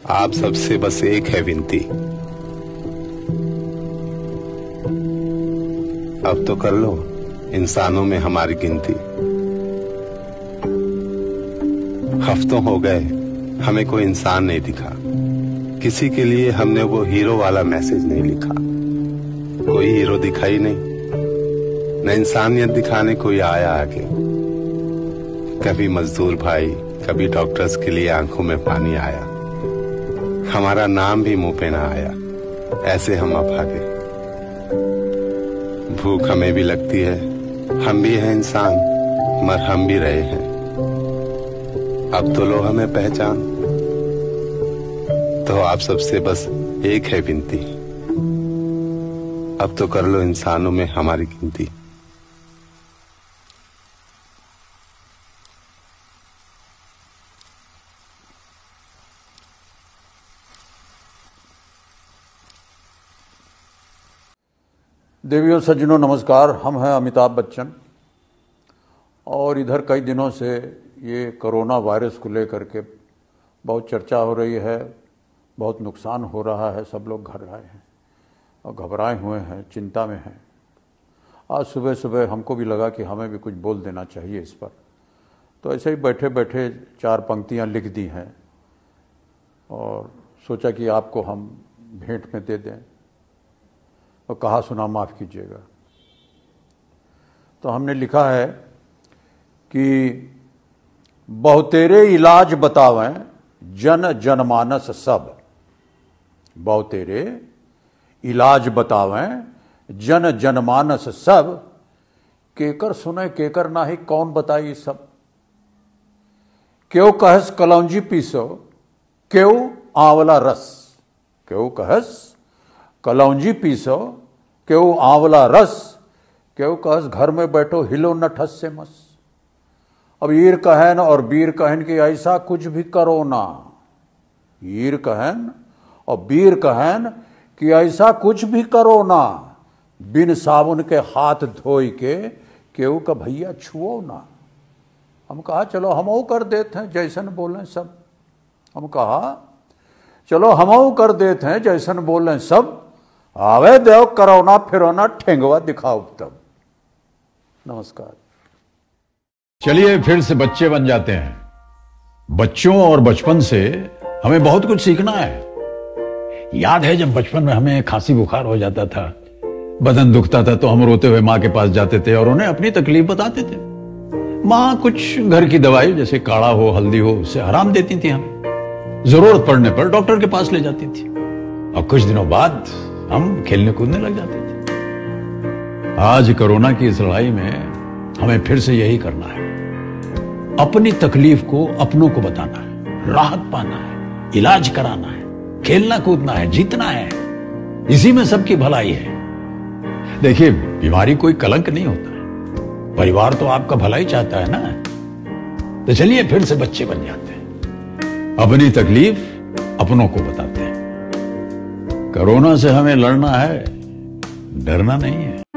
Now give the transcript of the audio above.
आप सबसे बस एक है विनती, अब तो कर लो इंसानों में हमारी गिनती। हफ्तों हो गए हमें कोई इंसान नहीं दिखा, किसी के लिए हमने वो हीरो वाला मैसेज नहीं लिखा। कोई हीरो दिखा ही नहीं, न इंसानियत दिखाने कोई आया आगे। कभी मजदूर भाई, कभी डॉक्टर्स के लिए आंखों में पानी आया। हमारा नाम भी मुंह पे ना आया, ऐसे हम अभागे। भूख हमें भी लगती है, हम भी हैं इंसान, मर हम भी रहे हैं। अब तो लो हमें पहचान, तो आप सबसे बस एक है विनती, अब तो कर लो इंसानों में हमारी गिनती। देवियों सज्जनों नमस्कार। हम हैं अमिताभ बच्चन और इधर कई दिनों से ये कोरोना वायरस को लेकर के बहुत चर्चा हो रही है, बहुत नुकसान हो रहा है। सब लोग घर आए हैं और घबराए हुए हैं, चिंता में हैं। आज सुबह सुबह हमको भी लगा कि हमें भी कुछ बोल देना चाहिए इस पर, तो ऐसे ही बैठे बैठे 4 पंक्तियां लिख दी हैं और सोचा कि आपको हम भेंट में दे दें। तो कहा सुना माफ़ कीजिएगा। तो हमने लिखा है कि बहुतेरे इलाज बतावें जन जनमानस सब। बहुतेरे इलाज बतावें जन जनमानस सब, केकर सुने केकर नाही कौन बताई सब। क्यों कहस कलौंजी पीसो क्यों आंवला रस। क्यों कहस कलौंजी पीसो क्यों आंवला रस, क्यों कहस घर में बैठो हिलो न ठस से मस। अब ईर कहन और बीर कहन कि ऐसा कुछ भी करो ना। ईर कहन और बीर कहन कि ऐसा कुछ भी करो ना। बिन साबुन के हाथ धोई के क्यों का भैया छुओ ना। हम कहा चलो हमो कर देते हैं जैसन बोलें सब। हम कहा चलो हमो कर देते हैं जैसन बोलें सब। आवे देव करोना फिरोना ठेंगवा दिखाओ तब। नमस्कार। चलिए फिर से बच्चे बन जाते हैं। बच्चों और बचपन से हमें बहुत कुछ सीखना है। याद है जब बचपन में हमें खांसी बुखार हो जाता था, बदन दुखता था, तो हम रोते हुए माँ के पास जाते थे और उन्हें अपनी तकलीफ बताते थे। माँ कुछ घर की दवाई जैसे काढ़ा हो, हल्दी हो, उससे आराम देती थी। हमें जरूरत पड़ने पर डॉक्टर के पास ले जाती थी और कुछ दिनों बाद हम खेलने कूदने लग जाते थे। आज कोरोना की इस लड़ाई में हमें फिर से यही करना है। अपनी तकलीफ को अपनों को बताना है, राहत पाना है, इलाज कराना है, खेलना कूदना है, जीतना है। इसी में सबकी भलाई है। देखिए, बीमारी कोई कलंक नहीं होता है। परिवार तो आपका भलाई चाहता है ना। तो चलिए फिर से बच्चे बन जाते हैं, अपनी तकलीफ अपनों को बताते हैं। कोरोना से हमें लड़ना है, डरना नहीं है।